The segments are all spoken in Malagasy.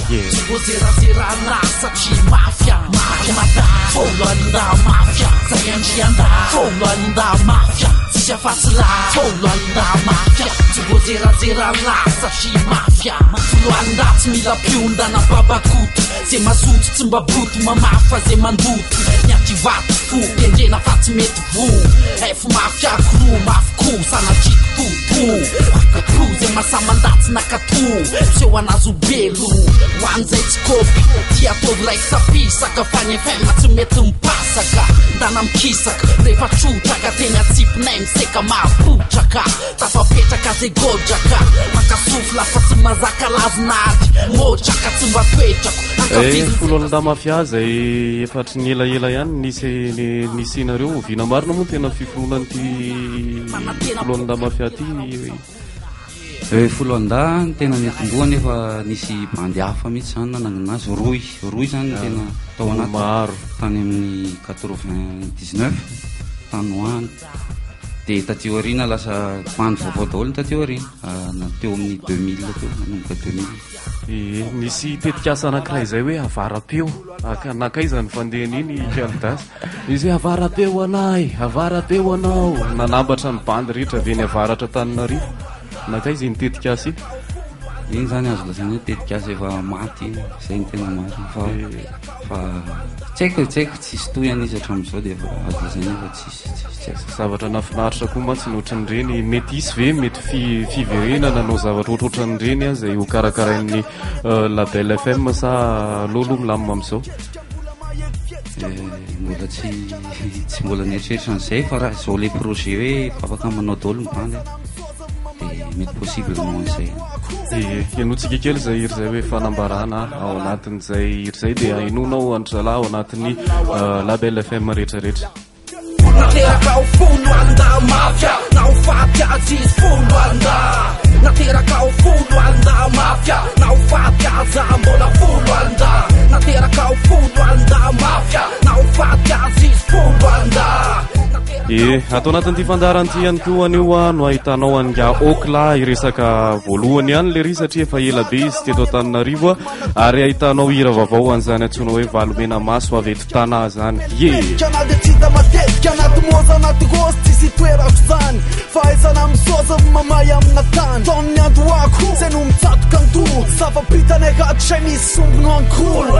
voazerazerana satria mafia mada folo alinda mafia zay andrianda folo alinda mafia tsisy afatsy la folo alinda mafia tsy voazerazerana satria mafia folo alinda tsy mila piondana babakoto zay mazoto tsy mba boto mamafa zay mandoto niaty vato fo kendrena fa tsy mety vo efo mafia kro mafiko sanatriko akako zay masamandatsy nakato seo anazo belo hoan'izay tsy kopy tia ataovy raiky sapisaka fanefena tsy mety mipasaka ndana mikisaka rehefa trotraka tena tsipinay miseka mahapotraka tafapetraka zay godraka makasofla fa tsy mazaka lazinady motraka tsy mba toetrako folo alinda mafia zay efatry ny elaela ihany nisy nareo vina marina moa tena fifoloan'ity folo alinda mafia ty folo anda tena netomboa nefa nisy bandy hafa mihitsy zany nananazy roy zany tena tao anaty maro tany amin'ny 99 tanoany dia tateo arina lasa bandy vaovao daholo ny tateo arina teo amin'ny 2000 teo nanomboka 2000 nisy tetikasa anankiray zay hoe avarapeo nakaiza ny fandehan'iny Kaldas izy hoe avarapeo anao nanambatra ny bandy rehetra avy eny avaratra taninarivo nakaiza iny tetikasa iny zany azo lazany hoe tetikasa efa maty zay ny tena marina fa tsaiko tsisy toy izy hatramin'izao dia efa azo lazany efa tsisy zavatra nafinaritra koa mantsy nohatran'ireny mety isy ve mety fiverenana nanao zavatra ohatrohatran'ireny a zay ho karakarain'ny Label FM sa lolo milamina amin'izao mbola tsy mbola nieritreretra an'izay fa raha zao le projet hoe afaka manao daholo ny bandy dia mety possible manao an'izay ianotsika kely zay iry zay hoe fanambarana ao anatin'izay iry zay dia inonao androzalahy ao anatin'ny Label FM rehetrarehetra nateraka ao folo alindà mafia na ho faty azy izy folo alindà nateraka ao folo alindà mafia na ho faty aza mbola folo alindà nateraka ao folo alindà mafia na ho faty azy izy folo alindà atao anatin'ity fandaran'ity ihany koa anio no ahitanao anga okla iresaka voalohany ihany le ry satria efa ela be izy teto Antananarivo ary ahitanao hira vaovao an'izany antsoina hoe valomena maso avy eto tana zany anaty moza anaty gosy tsisy toerako zany fahaizana misoza mamay amina tany taon'ny andoako zay no mitsatoka anto zava-pitany agaty say misy sombono ankolo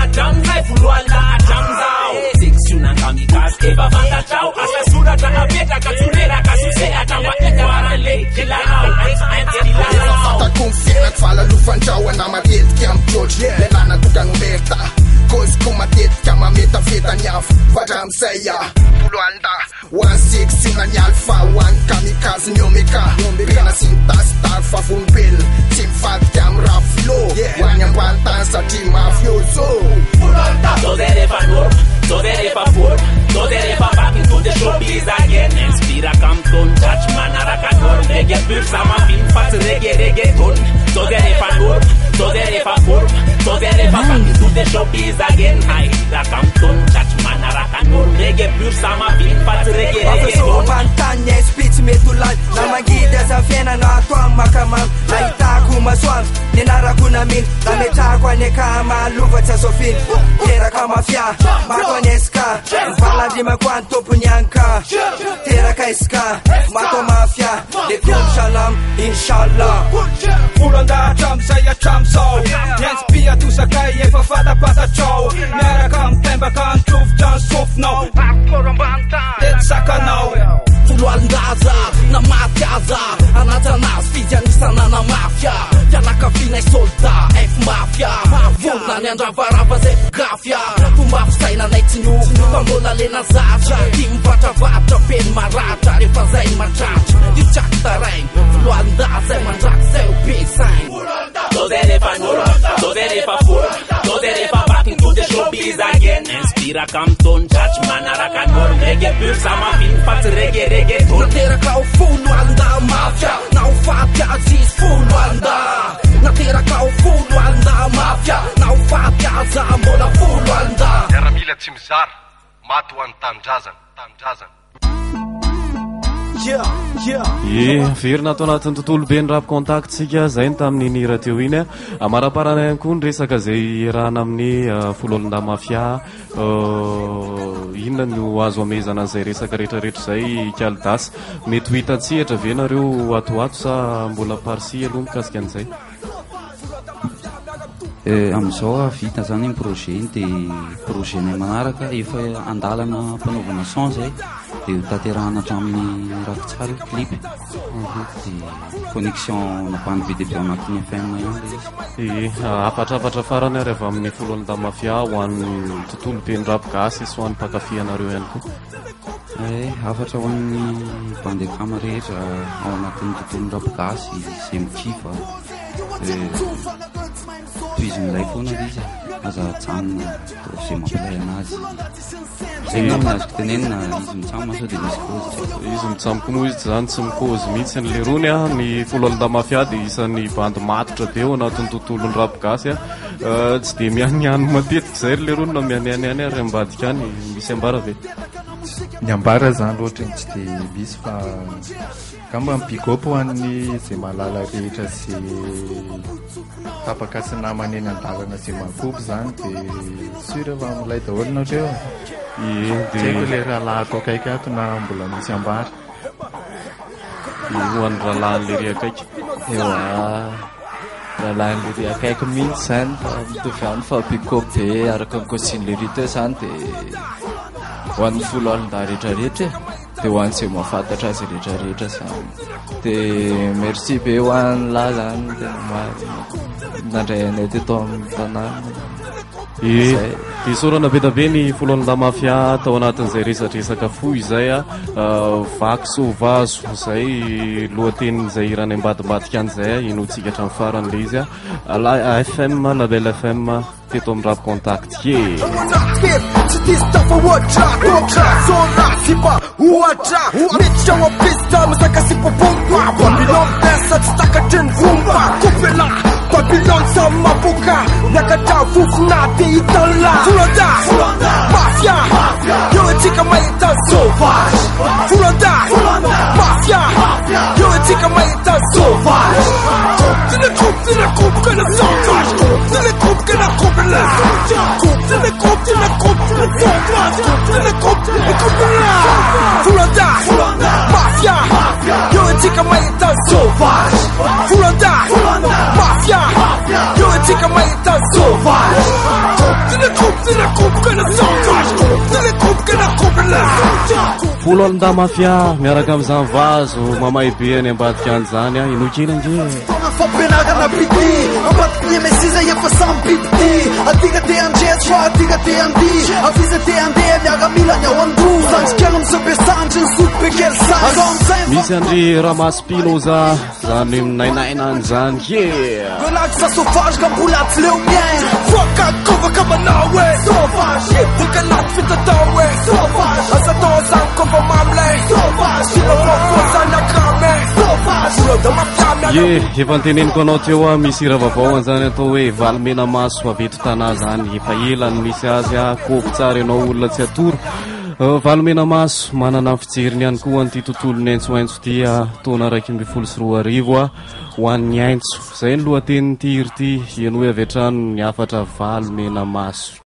fatako mifiainako falalofan-drahona matetika mitrotry lelana tokagnomerta koziko matetika mametafeta ny afo fatra am'izay folo alindà hoany seksina ny alfa hoany kamikazy ny omeka pena sy ny tasitary fa volombelona tsy mivadika amin'ny raha filo hoany ambany tany satria mafioso folo alindà Toderefa back into the showbiz again. Inspira Campton, touch man arakanor. Reggae pur sama film fast reggaeton. Toderefa back into the showbiz again. Inspira Campton, touch man arakanor. Reggae pur sama film fast reggaeton. Pantanya speech metulan. Namagida sa fiena na tuam makamam. Naitaku maswam. Ninaraku namin. Nametakwa nekama luva sa sofin. Tera kama fia. Makoneska. Paladima quanto punyanka Tera kaiska Mato mafia Lekum shalom Inshallah Fulanda cham saya cham so Jens pia tu sakai efa fata pata chow Nera kam temba kam tuf jan suf no Akorambanta Det saka no Folo alindaza na mafia anatanaz fidianisana na mafia fianakavianay soldat F-mafia volona ny andravarava zay gafia fomba fisainanay tsinoko fa mbola lena zatra ty mivatravatra peny maratra rehefa zay matratra io tsaky tarainy folo alindaza zay mandraky zay o be sainy Toderefa back into the showbiz again. Inspira Campton, touch man arakanor. Reggae pur sama film fast reggaeton. nateraka ao folo alindà mafia na ho faty azy izy folo alindà nateraka ao folo alindà mafia na ho faty aza mbola folo alindà miaramila tsy mizara maty ho an'ny tanindrazana Verina atao anatin'ny tontolo be ny rap contact sika zay ny tamin'ny nira teo iny amaraparana ihany koa ny resaka zay irana amin'ny fololonda mafia inona no azo amezana an'izay resaka rehetrarehetra zay Kaldas mety ho hitatsihatra ve nareo atoato sa mbola parsi aloha mikasika an'izay amin'izao vita zany ny projet iny dia projet nay manaraka efa andalana mpanaovana son zay dia hotanterahana hatramin'ny rafitsary clip dia connexion nampany VDP ao anatin'ny FM ihany le izy afatrafatra farany ary avy amin'ny folonda mafia ho an'ny tontolo be ny rap gasy sy ho an'ny mpakafianareo ihany koa afatra ho an'ny bandekama rehetra ao anatin'ny tontolo rap gasy izay mikifa toizin'ilay foana izy aza tsanona izay mampilay anazy zay naminy azoko tenenina izy mitsamo sao dia misy cause izy mitsamoko moa izy zany tsy micause mihitsy ny lerony ny fololonda mafia dia isan'ny bandy matotra be ao anatin'ny tontolony rap gasy tsy dia mianiany matetika izay ry lerony na mianianiany ary ambadika any misy ambara ve ny ambara zany loatra tsy dia misy fa kamba mipigop ho an'ny zay malala rehetra zay tapaka sy namany eny an-dalana zay mahakopy zany dia sura fa milay daholo nareo diako le rahalahy atao kaiky ato na mbola misy ambara ho an'ny rahalahin'le ry akaiky rahalahin'le ry akaiky mihitsy zany fa mitovy any fa pigop be araka ny kosin'le rito zany dia ho an'ny folo alonda rehetrarehetra dia ho an'izay mahafantatra azy rehetrarehetra zany dia merci be ho an'ny lahy zany nandray anay teto amin'ny tanàna sorana be da be ny folonda mafia tao anatin'izay resatresaka fo izay vaky sovazo zay lohatenin'izay irany ambadimbadika an'izay inotsika hatramin'ny farany le izy FM label FM teto amin'ny rap contact tsy diso tafahoatra zona sipa ohatra miditra ao apista mazaka sipabomba Babylon desa tsy takatry ny fomba kopela Babylon samy maboka miakatra fofona dia hitanla Folonda mafia eo antsika mahita sauvage Folonda mafia eo antsika mahita sauvage C'est le groupe que le sauvage C'est le groupe que le groupe là C'est le groupe que le sauvage C'est le groupe que le groupe là Folonda mafia eo antsika mahita sauvage Folonda mafia eo antsika mahita sauvage C'est le groupe que le sauvage C'est le groupe que le groupe là fololonda mafia miaraka amin'izany vazo mamay be any ambadika an'izany inokina nge fampianarana pity ambadiky ny mesiza efa samy pipity adiga te andretso adiga te andi aviza te andeha miaramila ny ao ando sandrikana am'izao besanjy ny soto be kely sany misy andry ramasy piloza zany minainaina an'izany golagy sa sauvage ka mbola tsy leo miaina voakakovaka manao e sauvage dikanaty fitatao e sauvage asa tao azany kova mamlay sauvage silafafozany akrame sauvage folonda mafia efa nteneniko anao teo misy ravavao an'izany atao hoe valomena maso aveto tanà zany efa elany misy azy kopy tsara ianao olona tsy atoro valomena maso manana fijeriny ihany koa an'ity tontolony aintsoaintso ty taona 2024 ho an'ny aintso zay ny lohatenin'ity iri ty iany hoe avy hatrano ny afatra valomena maso